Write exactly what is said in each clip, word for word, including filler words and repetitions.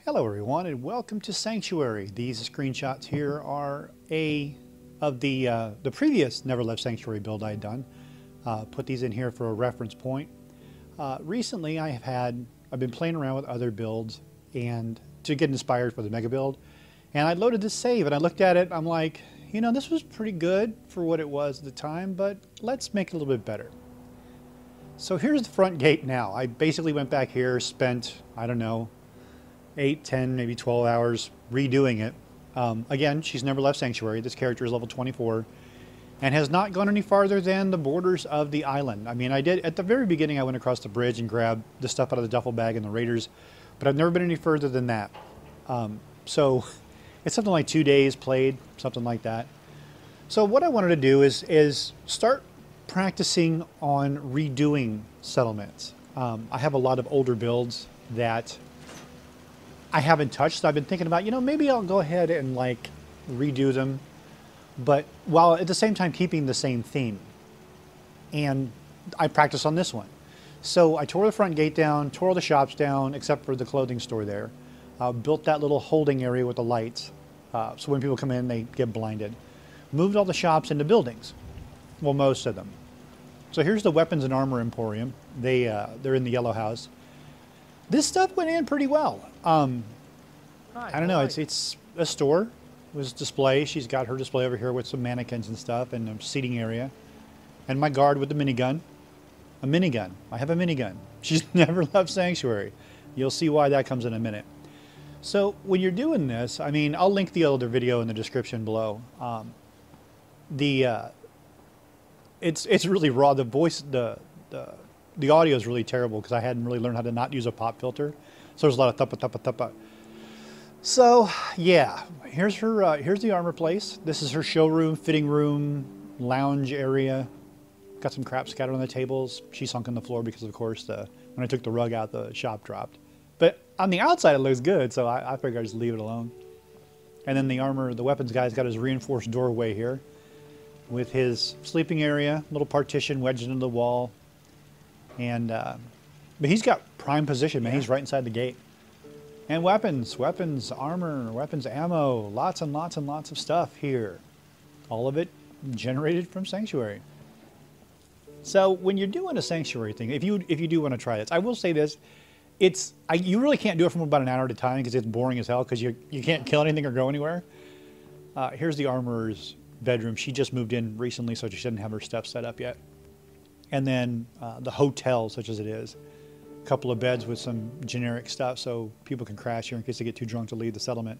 Hello everyone and welcome to Sanctuary. These screenshots here are a of the uh, the previous Never Left Sanctuary build I had done. Uh, put these in here for a reference point. Uh, recently I have had, I've been playing around with other builds and to get inspired for the mega build. And I loaded this save and I looked at it, I'm like, you know, this was pretty good for what it was at the time, but let's make it a little bit better. So here's the front gate now. I basically went back here, spent, I don't know, eight, ten, maybe twelve hours redoing it. Um, again, she's never left Sanctuary. This character is level twenty-four and has not gone any farther than the borders of the island. I mean, I did, at the very beginning, I went across the bridge and grabbed the stuff out of the duffel bag and the raiders, but I've never been any further than that. Um, so it's something like two days played, something like that. So what I wanted to do is, is start practicing on redoing settlements. Um, I have a lot of older builds that I haven't touched. So I've been thinking about, you know, maybe I'll go ahead and like redo them, but while at the same time keeping the same theme. And I practiced on this one. So I tore the front gate down, tore all the shops down, except for the clothing store there. Uh, built that little holding area with the lights. Uh, so when people come in, they get blinded. Moved all the shops into buildings. Well, most of them. So here's the weapons and armor emporium. They, uh, they're in the yellow house. This stuff went in pretty well. Um, Hi, I don't know. It's it's a store. It was display. She's got her display over here with some mannequins and stuff and a seating area. And my guard with the minigun. A minigun. I have a minigun. She's never left Sanctuary. You'll see why that comes in a minute. So when you're doing this, I mean, I'll link the other video in the description below. Um, the uh, it's it's really raw. The voice, the the the audio is really terrible because I hadn't really learned how to not use a pop filter. So there's a lot of thuppa thuppa thuppa. So yeah, here's her. Uh, here's the armor place. This is her showroom, fitting room, lounge area. Got some crap scattered on the tables. She sunk on the floor because, of course, the when I took the rug out, the shop dropped. But on the outside, it looks good, so I, I figured I'd just leave it alone. And then the armor, the weapons guy's got his reinforced doorway here, with his sleeping area, little partition wedged into the wall. And uh, but he's got prime position, man. Yeah. He's right inside the gate. And weapons, weapons, armor, weapons, ammo, lots and lots and lots of stuff here. All of it generated from Sanctuary. So when you're doing a Sanctuary thing, if you if you do want to try this, I will say this: it's I, you really can't do it from about an hour at a time because it's boring as hell because you you can't kill anything or go anywhere. Uh, here's the armorer's bedroom. She just moved in recently, so she didn't have her stuff set up yet. And then uh, the hotel, such as it is, a couple of beds with some generic stuff so people can crash here in case they get too drunk to leave the settlement.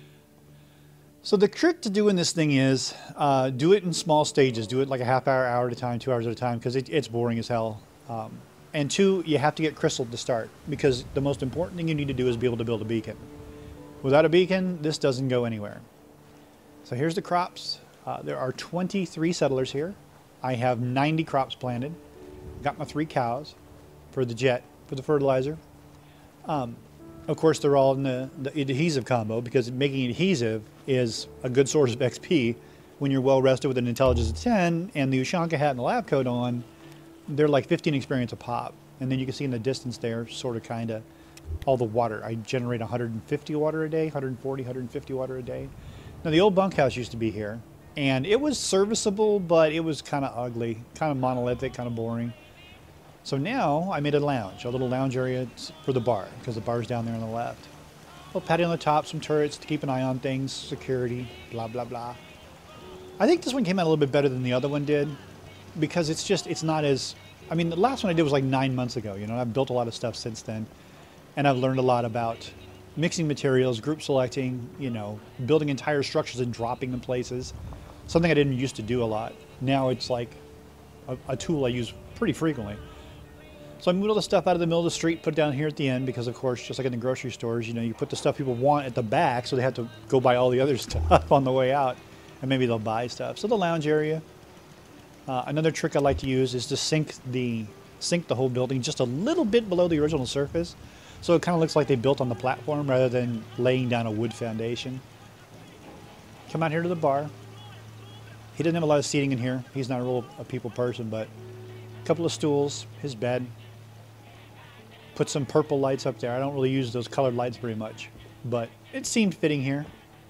So the trick to doing this thing is uh, do it in small stages. Do it like a half hour, hour at a time, two hours at a time because it, it's boring as hell. Um, and two, you have to get crystaled to start because the most important thing you need to do is be able to build a beacon. Without a beacon, this doesn't go anywhere. So here's the crops. Uh, there are twenty-three settlers here. I have ninety crops planted. Got my three cows for the jet, for the fertilizer. Um, of course, they're all in the, the adhesive combo because making adhesive is a good source of X P when you're well rested with an intelligence of ten and the Ushanka hat and the lab coat on. They're like fifteen experience a pop. And then you can see in the distance there, sort of kind of, all the water. I generate one hundred fifty water a day, one hundred forty, one hundred fifty water a day. Now the old bunkhouse used to be here. And it was serviceable, but it was kind of ugly, kind of monolithic, kind of boring. So now I made a lounge, a little lounge area for the bar, because the bar's down there on the left. A little patio on the top, some turrets to keep an eye on things, security, blah, blah, blah. I think this one came out a little bit better than the other one did, because it's just, it's not as, I mean, the last one I did was like nine months ago, you know, and I've built a lot of stuff since then. And I've learned a lot about mixing materials, group selecting, you know, building entire structures and dropping them places. Something I didn't used to do a lot. Now it's like a, a tool I use pretty frequently. So I moved all the stuff out of the middle of the street, put it down here at the end because, of course, just like in the grocery stores, you know, you put the stuff people want at the back so they have to go buy all the other stuff on the way out. And maybe they'll buy stuff. So the lounge area. Uh, another trick I like to use is to sink the, sink the whole building just a little bit below the original surface. So it kind of looks like they built on the platform rather than laying down a wood foundation. Come out here to the bar. He doesn't have a lot of seating in here. He's not a real a people person, but a couple of stools, his bed. Put some purple lights up there. I don't really use those colored lights very much. but it seemed fitting here.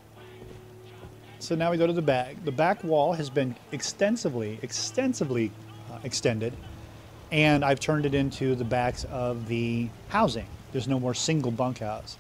So now we go to the back. The back wall has been extensively, extensively uh, extended, and I've turned it into the backs of the housing. There's no more single bunkhouse.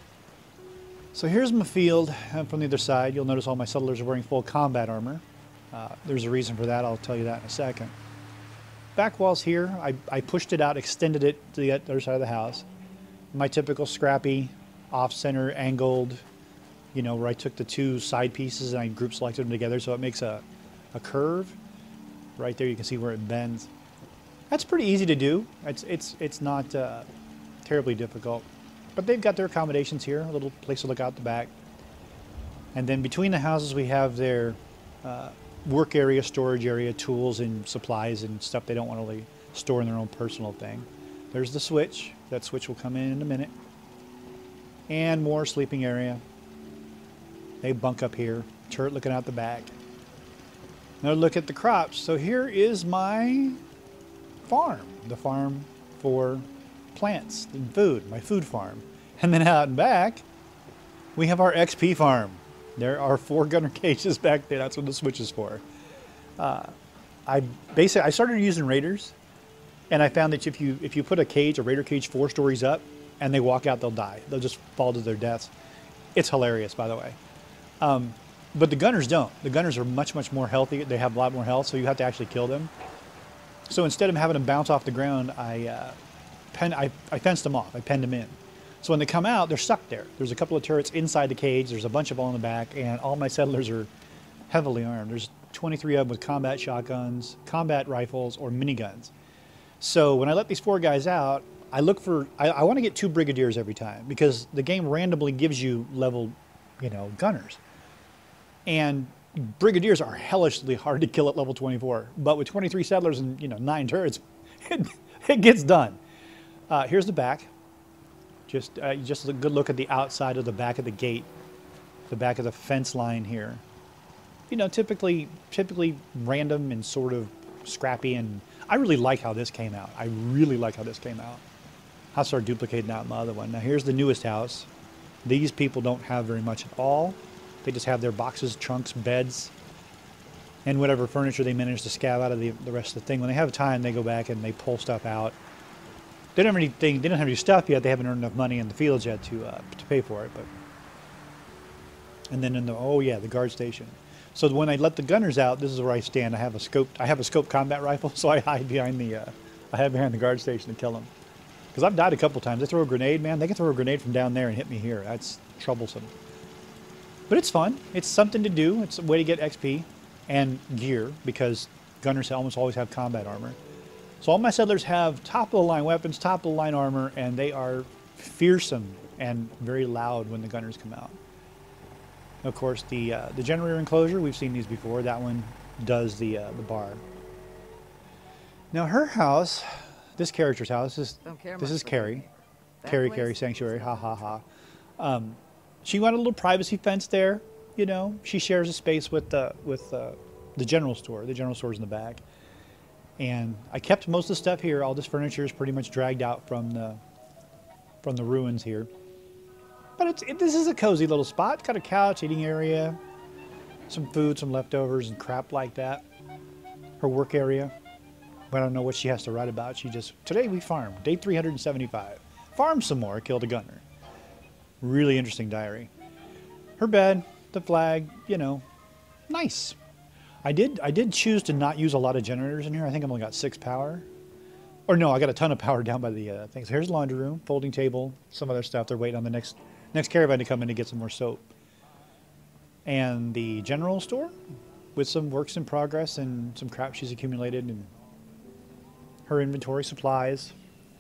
So here's my field, and from the other side, you'll notice all my settlers are wearing full combat armor. Uh, there's a reason for that. I'll tell you that in a second. Back wall's here. I, I pushed it out, extended it to the other side of the house. My typical scrappy, off-center, angled, you know, where I took the two side pieces and I group selected them together so it makes a, a curve. Right there you can see where it bends. That's pretty easy to do. It's, it's, it's not uh, terribly difficult. But they've got their accommodations here, a little place to look out the back. And then between the houses we have their uh, work area, storage area, tools and supplies and stuff they don't want to really store in their own personal thing. There's the switch. That switch will come in in a minute. And more sleeping area. They bunk up here. Turret looking out the back. Now look at the crops. So here is my farm. The farm for plants and food. My food farm. And then out and back, we have our X P farm. There are four gunner cages back there. That's what the switch is for. Uh, I basically I started using raiders, and I found that if you if you put a cage, a raider cage, four stories up, and they walk out, they'll die. They'll just fall to their deaths. It's hilarious, by the way. Um, but the gunners don't. The gunners are much much more healthy. They have a lot more health, so you have to actually kill them. So instead of having them bounce off the ground, I uh, pen I, I fenced them off. I penned them in. So when they come out, they're stuck there. There's a couple of turrets inside the cage. There's a bunch of them on the back, and all my settlers are heavily armed. There's twenty-three of them with combat shotguns, combat rifles, or miniguns. So when I let these four guys out, I look for, I, I want to get two brigadiers every time because the game randomly gives you level, you know, gunners. And brigadiers are hellishly hard to kill at level twenty-four. But with twenty-three settlers and, you know, nine turrets, it, it gets done. Uh, here's the back. Just, uh, just a good look at the outside of the back of the gate, the back of the fence line here. You know, typically, typically random and sort of scrappy, and I really like how this came out. I really like how this came out. I'll start duplicating that in my other one. Now here's the newest house. These people don't have very much at all. They just have their boxes, trunks, beds, and whatever furniture they manage to scab out of the, the rest of the thing. When they have time, they go back and they pull stuff out. They don't have anything. They don't have any stuff yet. They haven't earned enough money in the fields yet to uh, to pay for it. But and then in the oh yeah, the guard station. So when I let the gunners out, this is where I stand. I have a scope. I have a scope combat rifle, so I hide behind the. Uh, I hide behind the guard station to kill them. Because I've died a couple times. They throw a grenade, man. They can throw a grenade from down there and hit me here. That's troublesome. But it's fun. It's something to do. It's a way to get X P and gear because gunners almost always have combat armor. So all my settlers have top-of-the-line weapons, top-of-the-line armor, and they are fearsome and very loud when the gunners come out. Of course, the uh, the generator enclosure, we've seen these before. That one does the uh, the bar. Now her house, this character's house, is this is Carrie. Carrie, Carrie Sanctuary, ha ha ha. Um, she wanted a little privacy fence there. You know, she shares a space with the with uh, the general store. The general store's in the back. And I kept most of the stuff here. All this furniture is pretty much dragged out from the from the ruins here. But it's it, this is a cozy little spot. It's got a couch, eating area, some food, some leftovers, and crap like that. Her work area. But I don't know what she has to write about. She just today we farmed. Day three hundred seventy-five. Farmed some more. Killed a gunner. Really interesting diary. Her bed, the flag. You know, nice. I did I did choose to not use a lot of generators in here. I think I've only got six power. Or no, I got a ton of power down by the uh, things. Here's the laundry room, folding table, some other stuff. They're waiting on the next next caravan to come in to get some more soap. And the general store with some works in progress and some crap she's accumulated and her inventory, supplies,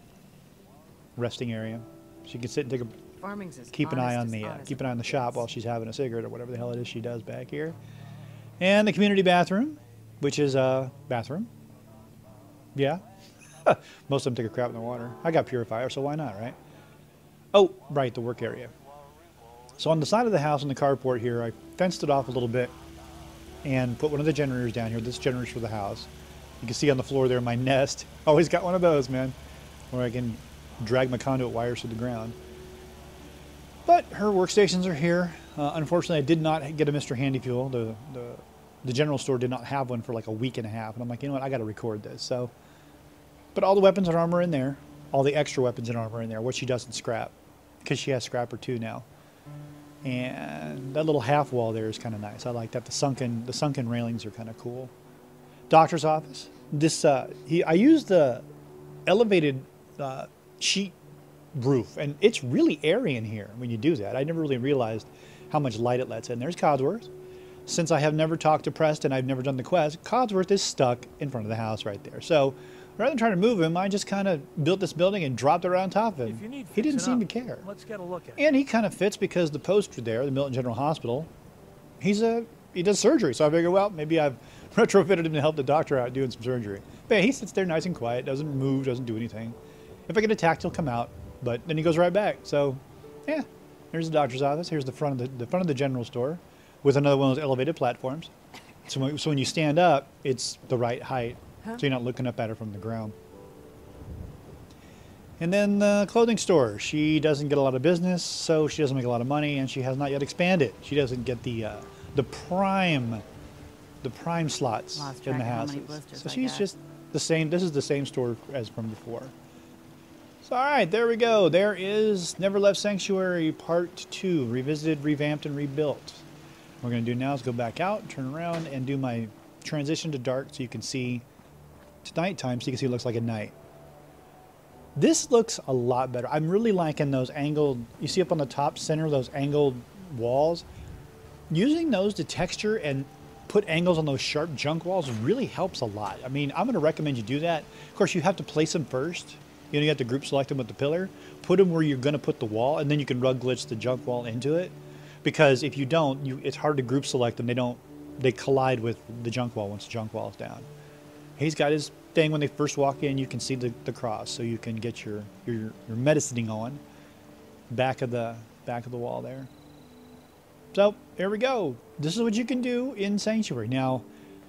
resting area. She can sit and take a Farming's as keep an eye on honest the as uh, honest keep an eye on the as shop gets. while she's having a cigarette or whatever the hell it is she does back here. And the community bathroom, which is a bathroom. Yeah. Most of them take a crap in the water. I got purifier, so why not, right? Oh, right, the work area. So on the side of the house in the carport here, I fenced it off a little bit and put one of the generators down here. This generator's for the house. You can see on the floor there my nest. Always got one of those, man, where I can drag my conduit wires to the ground. But her workstations are here. Uh, unfortunately, I did not get a Mister Handy Fuel. The, the the general store did not have one for like a week and a half, and I'm like, you know what, I got to record this. So, but all the weapons and armor in there, all the extra weapons and armor in there. What she doesn't scrap, because she has scrapper two now. And that little half wall there is kind of nice. I like that. The sunken the sunken railings are kind of cool. Doctor's office. This uh, he I used the elevated uh, sheet roof, and it's really airy in here when you do that. I never really realized how much light it lets in. There's Codsworth. Since I have never talked to Preston, I've never done the quest, Codsworth is stuck in front of the house right there. So rather than trying to move him, I just kind of built this building and dropped it right on top of him. He didn't seem to care. Let's get a look at it. And he kind of fits because the poster there, the Milton General Hospital, he's a he does surgery. So I figured, well, maybe I've retrofitted him to help the doctor out doing some surgery. But yeah, he sits there nice and quiet, doesn't move, doesn't do anything. If I get attacked, he'll come out, but then he goes right back. So yeah, here's the doctor's office. Here's the front of the, the front of the general store with another one of those elevated platforms. So when, so when you stand up, it's the right height, huh? So you're not looking up at her from the ground. And then the clothing store. She doesn't get a lot of business, so she doesn't make a lot of money, and she has not yet expanded. She doesn't get the uh, the prime the prime slots Lost in the track of how many houses. blisters So I she's got. just the same. This is the same store as from before. So all right, there we go. There is Never Left Sanctuary Part Two, revisited, revamped, and rebuilt. What we're going to do now is go back out, turn around, and do my transition to dark so you can see it's nighttime, so you can see it looks like a night. This looks a lot better. I'm really liking those angled, you see up on the top center, those angled walls. Using those to texture and put angles on those sharp junk walls really helps a lot. I mean, I'm going to recommend you do that. Of course, you have to place them first. You know, you have to group select them with the pillar. Put them where you're going to put the wall, and then you can rug glitch the junk wall into it. Because if you don't, you, it's hard to group select them. They don't, they collide with the junk wall once the junk wall is down. He's got his thing when they first walk in. You can see the, the cross, so you can get your your your medicining on. Back of the back of the wall there. So there we go. This is what you can do in Sanctuary. Now,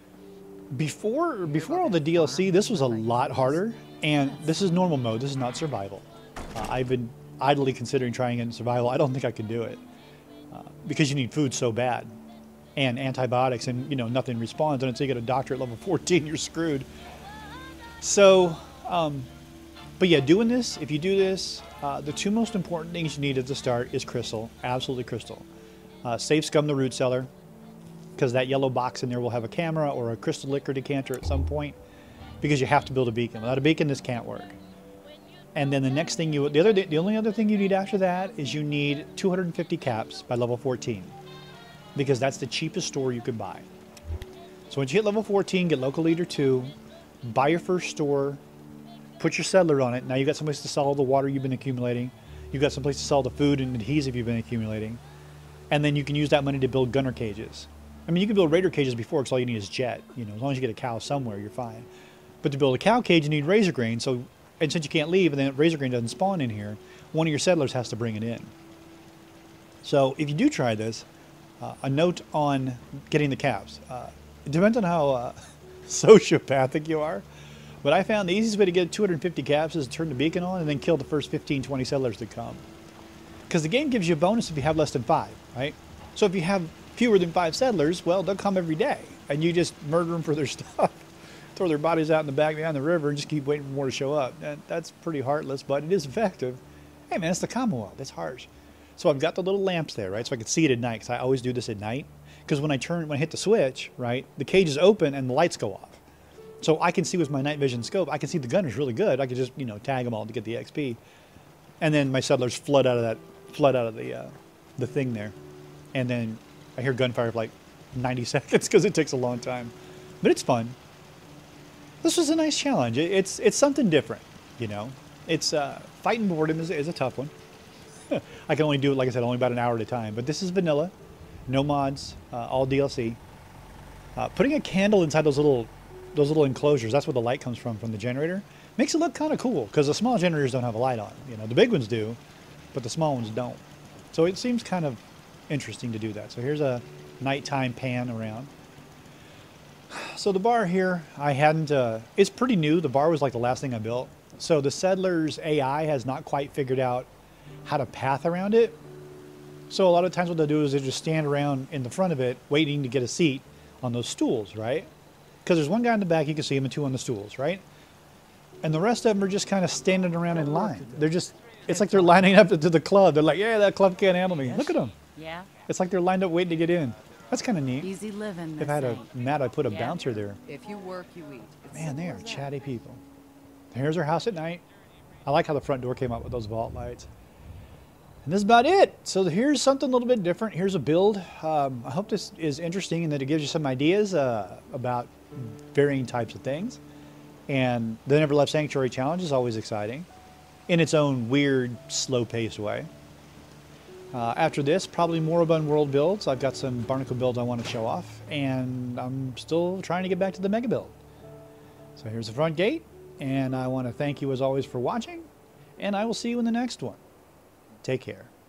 before before all the D L C, this was a lot harder, and this is normal mode. This is not survival. Uh, I've been idly considering trying it in survival. I don't think I could do it. Uh, because you need food so bad, and antibiotics, and you know nothing responds, and until you get a doctor at level fourteen, you're screwed. So, um, but yeah, doing this, if you do this, uh, the two most important things you need at the start is crystal, absolutely crystal. Uh, safe scum the root cellar, because that yellow box in there will have a camera or a crystal liquor decanter at some point, because you have to build a beacon. Without a beacon, this can't work. And then the next thing you, the other, the only other thing you need after that is you need two hundred fifty caps by level fourteen, because that's the cheapest store you could buy. So once you hit level fourteen, get local leader two, buy your first store, put your settler on it. Now you've got someplace to sell all the water you've been accumulating. You've got someplace to sell the food and adhesive you've been accumulating. And then you can use that money to build gunner cages. I mean, you can build raider cages before, because all you need is jet. You know, as long as you get a cow somewhere, you're fine. But to build a cow cage, you need razor grain. So And since you can't leave, and then razor grain doesn't spawn in here, one of your settlers has to bring it in. So if you do try this, uh, a note on getting the caps. Uh, it depends on how uh, sociopathic you are, but I found the easiest way to get two hundred fifty caps is to turn the beacon on and then kill the first fifteen, twenty settlers that come. Because the game gives you a bonus if you have less than five, right? So if you have fewer than five settlers, well, they'll come every day, and you just murder them for their stuff. Throw their bodies out in the back behind the river and just keep waiting for more to show up. And that's pretty heartless, but it is effective. Hey man, it's the Commonwealth. That's harsh. So I've got the little lamps there, right? So I can see it at night, because I always do this at night. Because when I turn, when I hit the switch, right, the cage is open and the lights go off. So I can see with my night vision scope, I can see the gunners really good. I can just, you know, tag them all to get the X P. And then my settlers flood out of that, flood out of the, uh, the thing there. And then I hear gunfire for like ninety seconds, because it takes a long time. But it's fun. This was a nice challenge. It's it's something different, you know. It's uh, fighting boredom is, is a tough one. I can only do it, like I said, only about an hour at a time. But this is vanilla, no mods, uh, all D L C. Uh, putting a candle inside those little those little enclosures, that's where the light comes from from the generator, makes it look kind of cool, because the small generators don't have a light on. You know, the big ones do, but the small ones don't. So it seems kind of interesting to do that. So here's a nighttime pan around. So the bar here, I hadn't, uh, it's pretty new. The bar was like the last thing I built. So the Settlers A I has not quite figured out how to path around it. So a lot of times what they'll do is they just stand around in the front of it waiting to get a seat on those stools, right? Because there's one guy in the back, you can see him, and two on the stools, right? And the rest of them are just kind of standing around in line. They're just, it's like they're lining up to the club. They're like, yeah, that club can't handle me. Look at them. Yeah. It's like they're lined up waiting to get in. That's kind of neat. Easy living. If I had a mat, I'd put a Yeah. bouncer there. If you work, you eat. It's Man, they simple are as that. chatty people. Here's our house at night. I like how the front door came out with those vault lights. And this is about it. So here's something a little bit different. Here's a build. Um, I hope this is interesting and that it gives you some ideas uh, about varying types of things. And the Never Left Sanctuary Challenge is always exciting in its own weird, slow-paced way. Uh, after this, probably more of Unworld builds. I've got some Barnacle builds I want to show off, and I'm still trying to get back to the mega build. So here's the front gate, and I want to thank you as always for watching, and I will see you in the next one. Take care.